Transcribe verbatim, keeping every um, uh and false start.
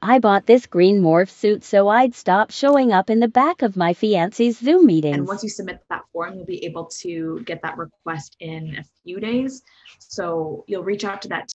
I bought this green morph suit so I'd stop showing up in the back of my fiance's Zoom meetings. And once you submit that form, you'll be able to get that request in a few days. So you'll reach out to that